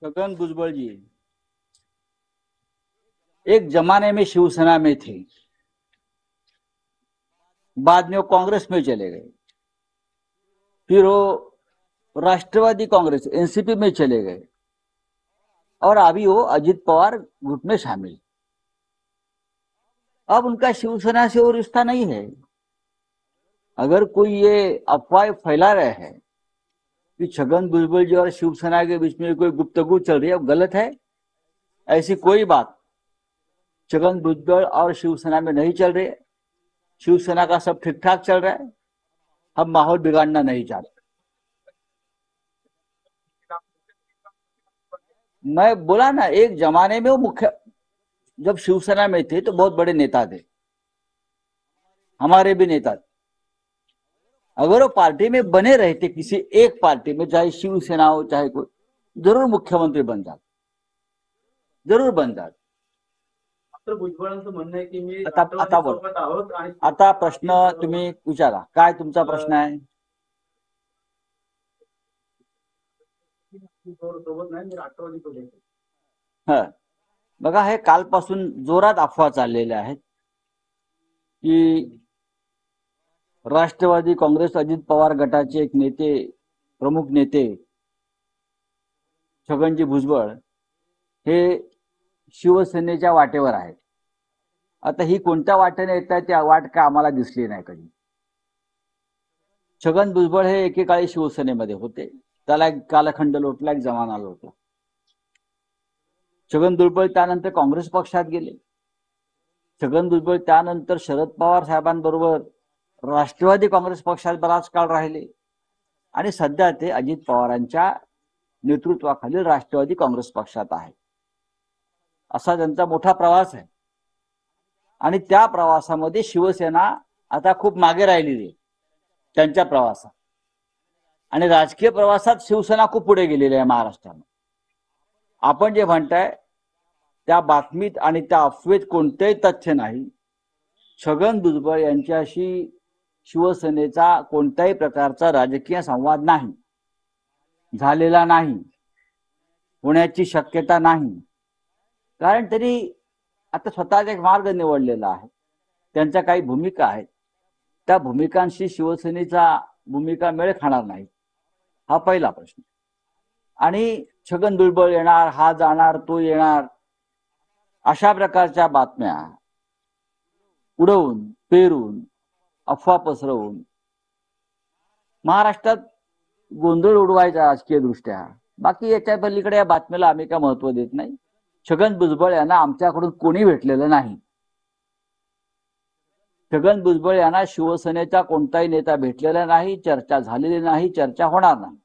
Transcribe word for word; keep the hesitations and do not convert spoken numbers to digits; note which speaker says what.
Speaker 1: छगन भुजबल जी एक जमाने में शिवसेना में थे, बाद में वो कांग्रेस में चले गए, फिर वो राष्ट्रवादी कांग्रेस एनसीपी में चले गए और अभी वो अजित पवार गुट में शामिल। अब उनका शिवसेना से वो रिश्ता नहीं है। अगर कोई ये अफवाह फैला रहे हैं कि छगन भुजबल जी और शिवसेना के बीच में कोई गुप्तगू चल रही है, वो गलत है। ऐसी कोई बात छगन भुजबल और शिवसेना में नहीं चल रही है। शिवसेना का सब ठीक ठाक चल रहा है। हम माहौल बिगाड़ना नहीं चाहते। मैं बोला ना, एक जमाने में वो मुख्य जब शिवसेना में थे तो बहुत बड़े नेता थे, हमारे भी नेता थे। अगर वो पार्टी में बने रहते, किसी एक पार्टी में, चाहे शिवसेना हो चाहे कोई, जरूर मुख्यमंत्री बन जाते, जरूर बन जाते।
Speaker 2: तर भुजबळांचं म्हणणं आहे की मी
Speaker 1: आता आता बोल
Speaker 2: सोबत आहोत आणि
Speaker 1: आता प्रश्न तुम्ही विचारा, काय तुमचा प्रश्न आहे?
Speaker 2: सोबत नाही, मी राष्ट्रवादी सोबत.
Speaker 1: ह बघा, हे कालपासून जोरात अफवा चाललेल्या आहेत की राष्ट्रवादी काँग्रेस अजित पवार गटाचे एक नेते, प्रमुख नेते छगनजी भुजबळ हे शिवसेनेच्या वाटेवर आहेत. आता ही कोणत्या वाटेने येत आहे त्या वाट काय आम्हाला दिसली नाही कधी. छगन भुजबळ हे एकेकाळी शिवसेनेमध्ये होते, त्याला एक कालखंड लोटला, एक जमाना लोटला. छगन भुजबळ त्यानंतर काँग्रेस पक्षात गेले. छगन भुजबळ त्यानंतर शरद पवार साहेबांबरोबर राष्ट्रवादी काँग्रेस पक्षात बराच काळ राहिले आणि सध्या ते अजित पवारांच्या नेतृत्वाखाली राष्ट्रवादी काँग्रेस पक्षात आहे. असा त्यांचा मोठा प्रवास आहे आणि त्या प्रवासामध्ये शिवसेना आता खूप मागे राहिलेली आहे त्यांच्या प्रवासात, आणि राजकीय प्रवासात शिवसेना खूप पुढे गेलेली आहे महाराष्ट्रात. आपण जे म्हणताय त्या बातमीत आणि त्या अफवेत कोणतेही तथ्य नाही. छगन भुजबळ यांच्याशी शिवसेनेचा कोणत्याही प्रकारचा राजकीय संवाद नाही, झालेला नाही, होण्याची शक्यता नाही. कारण तरी आता स्वतःचा एक मार्ग निवडलेला आहे, त्यांच्या काही भूमिका आहेत, त्या भूमिकांशी शिवसेनेचा भूमिका मेळ खाणार नाही, हा पहिला प्रश्न. आणि छगन भुजबळ येणार, हा जाणार, तो येणार, अशा प्रकारच्या बातम्या उडवून पेरून अफवा पसरवून महाराष्ट्रात गोंधळ उडवायचा राजकीय दृष्ट्या, बाकी याच्या पलीकडे या बातमीला आम्ही काय महत्व देत नाही. छगन भुजबळ यांना आमच्याकडून कोणी भेटलेलं नाही. छगन भुजबळ यांना शिवसेनेचा कोणताही नेता भेटलेला नाही, चर्चा झालेली नाही, चर्चा होणार नाही.